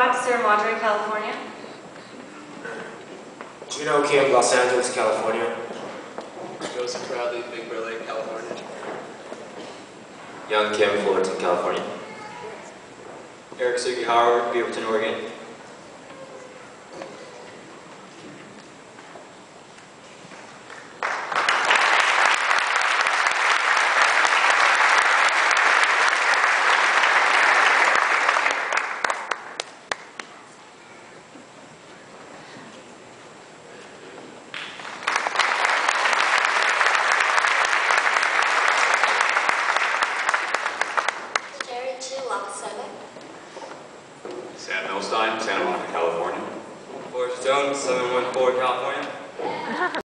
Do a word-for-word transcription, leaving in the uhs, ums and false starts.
Baxter, Monterey, California. Gino Kim, Los Angeles, California. Joseph Bradley, Big Bear Lake, California. Young Kim, Fullerton, California. Eric Sugihara, Beaverton, Oregon. Sam Milstein, Santa Monica, California. Forrest Jones, seven one four, California.